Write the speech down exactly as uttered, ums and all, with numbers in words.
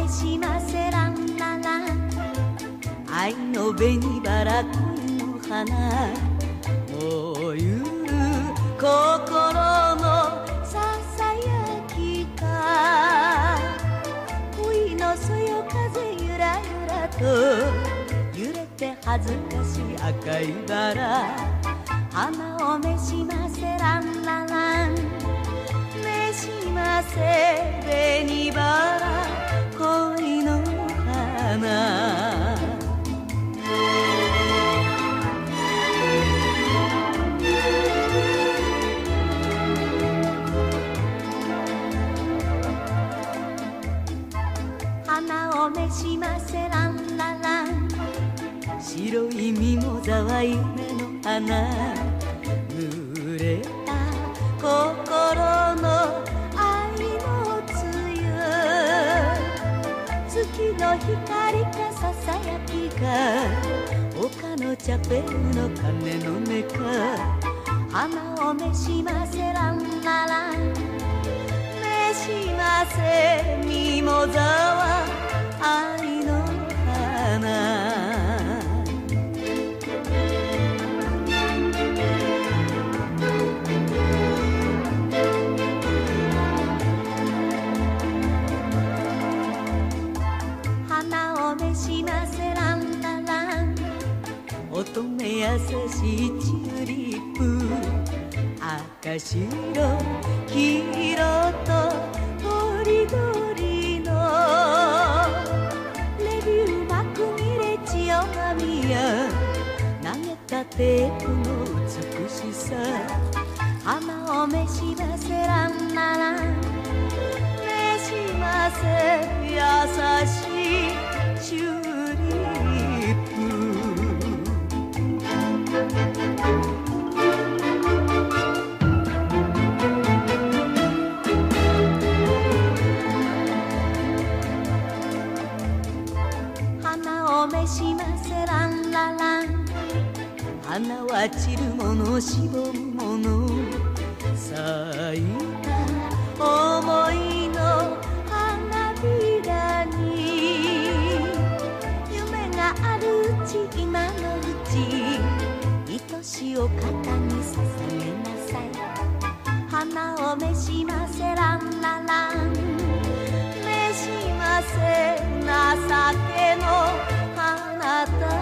召しませランララン、愛の紅バラ恋の花、燃ゆる心のささやきか、恋のそよ風ゆらゆらと揺れて恥ずかしい赤いバラ、花を召しませランララン、召しませ紅バラ恋の花。花を召しませランララン、白いミモザは夢の花、濡れた心の愛の梅雨、月の光かささやきか、丘のチャペルの鐘の音か、花を召しませランララン、召しませミモザは愛の花。花を召しませランララン、乙女優しいチューリップ、赤白黄色ととりどりのレビュー幕切れ千代紙や投げたテープの美しさ、花を召しませランララン、召しませ優しいチューリップ。花を召しませランララン、花は散るものしぼむもの、咲いた想いの花びらに、夢があるうち今のうち、愛しを肩に捧げなさい。花を召しませランララン、召しませ情けの花束。